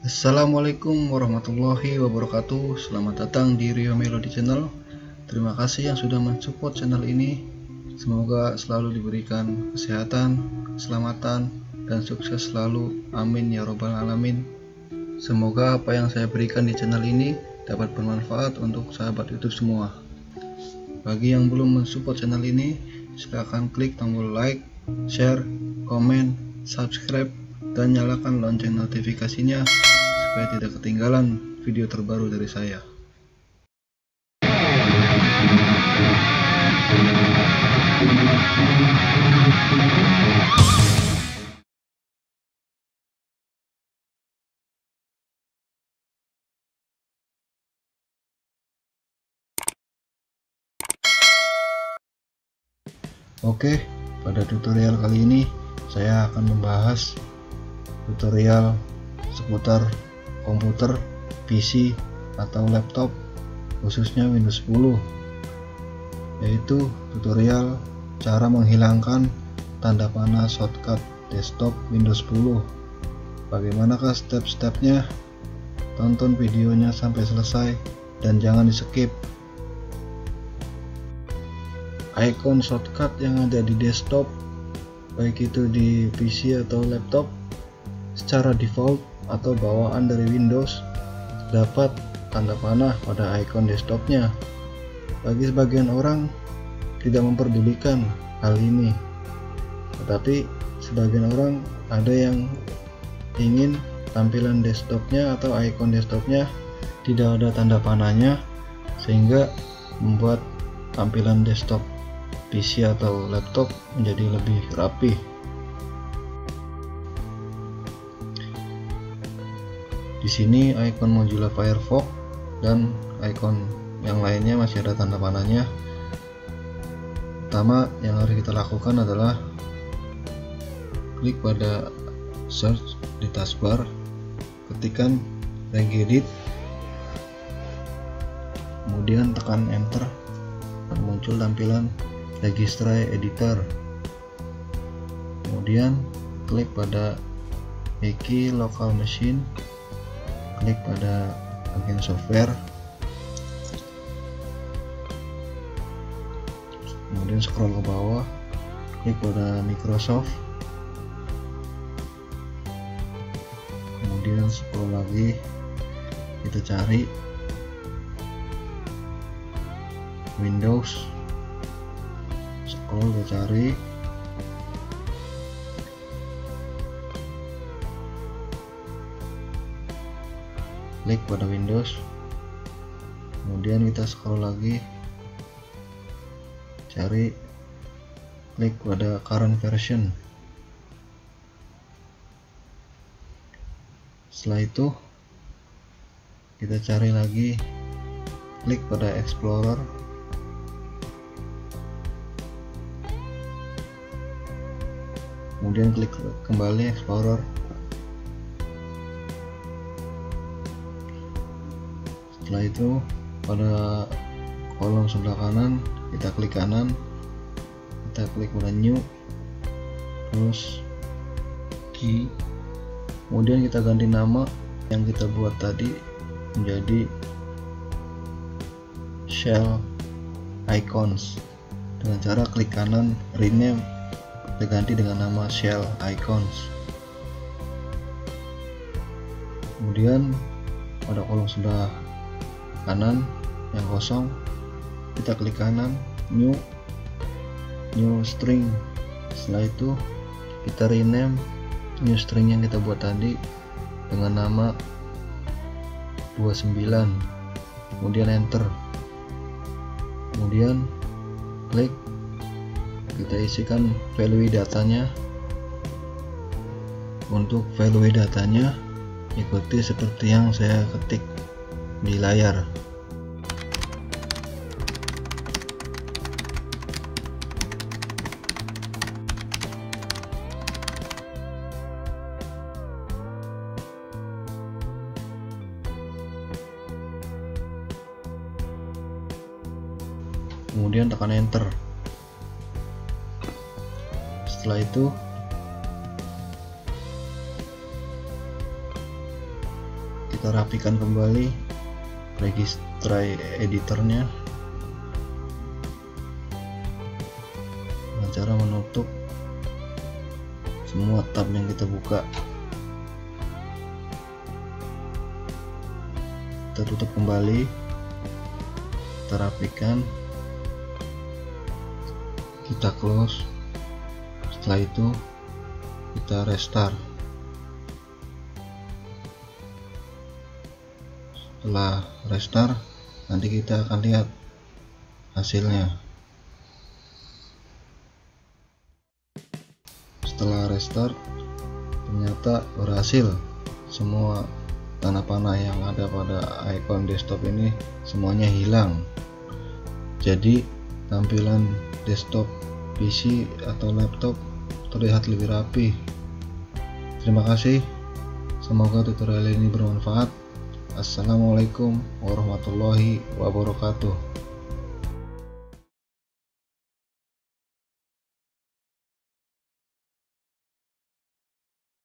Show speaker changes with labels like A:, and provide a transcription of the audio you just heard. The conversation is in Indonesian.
A: Assalamualaikum warahmatullahi wabarakatuh. Selamat datang di Rio Melody Channel. Terima kasih yang sudah mensupport channel ini. Semoga selalu diberikan kesehatan, keselamatan, dan sukses selalu. Amin ya robbal alamin. Semoga apa yang saya berikan di channel ini dapat bermanfaat untuk sahabat YouTube semua. Bagi yang belum mensupport channel ini, silahkan klik tombol like, share, komen, subscribe, dan nyalakan lonceng notifikasinya supaya tidak ketinggalan video terbaru dari saya. Oke, pada tutorial kali ini saya akan membahas tutorial seputar komputer, PC, atau laptop khususnya Windows 10, yaitu tutorial cara menghilangkan tanda panah shortcut desktop Windows 10. Bagaimanakah step-stepnya? Tonton videonya sampai selesai dan jangan di skip. Icon shortcut yang ada di desktop, baik itu di PC atau laptop, secara default atau bawaan dari Windows dapat tanda panah pada icon desktopnya. Bagi sebagian orang tidak memperdulikan hal ini, tetapi sebagian orang ada yang ingin tampilan desktopnya atau icon desktopnya tidak ada tanda panahnya, sehingga membuat tampilan desktop PC atau laptop menjadi lebih rapi. Di sini icon Mozilla Firefox dan icon yang lainnya masih ada tanda panahnya. Pertama yang harus kita lakukan adalah klik pada search di taskbar, ketikkan regedit, kemudian tekan enter, dan muncul tampilan registry editor. Kemudian klik pada wiki local machine, klik pada bagian software, kemudian scroll ke bawah, klik pada Microsoft, kemudian scroll lagi, kita cari Windows, scroll kita cari klik pada Windows, kemudian kita scroll lagi, cari, klik pada current version. Setelah itu kita cari lagi, klik pada Explorer, kemudian klik kembali Explorer. Setelah itu pada kolom sebelah kanan kita klik kanan, kita klik pada new, terus key, kemudian kita ganti nama yang kita buat tadi menjadi shell icons dengan cara klik kanan rename, kita ganti dengan nama shell icons. Kemudian pada kolom sebelah kanan yang kosong kita klik kanan new string. Setelah itu kita rename new string yang kita buat tadi dengan nama 29, kemudian enter, kemudian klik, kita isikan value datanya. Untuk value datanya ikuti seperti yang saya ketik di layar. Kemudian tekan enter. Setelah itu kita rapikan kembali registry editornya dengan cara menutup semua tab yang kita buka. Kita tutup kembali, kita rapikan, kita close. Setelah itu kita restart. Setelah restart nanti kita akan lihat hasilnya. Setelah restart ternyata berhasil, semua tanda panah yang ada pada icon desktop ini semuanya hilang. Jadi tampilan desktop PC atau laptop terlihat lebih rapi. Terima kasih, semoga tutorial ini bermanfaat. Assalamualaikum warahmatullahi wabarakatuh.